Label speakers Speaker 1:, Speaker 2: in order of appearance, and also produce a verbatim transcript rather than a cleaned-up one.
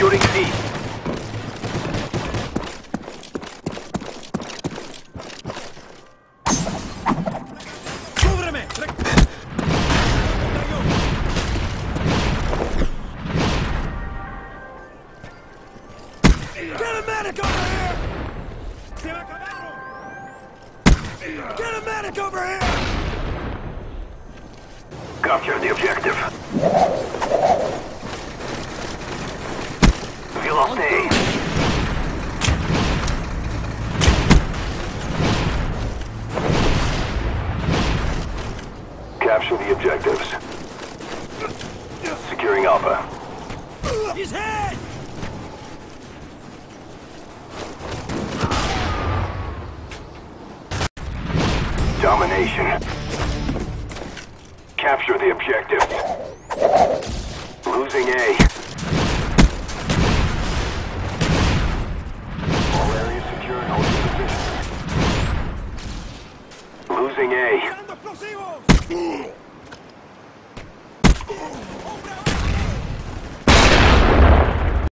Speaker 1: Securing C.
Speaker 2: ¡Cúbreme! Get a medic over here! ¡Se me acabaron! Get a medic over here!
Speaker 1: Capture the objective. We lost A. Capture the objectives. Securing Alpha.
Speaker 2: His head!
Speaker 1: Domination. Capture the objective. Losing A. All areas secure and hold your position. Losing A.
Speaker 2: ¡Tirando explosivos!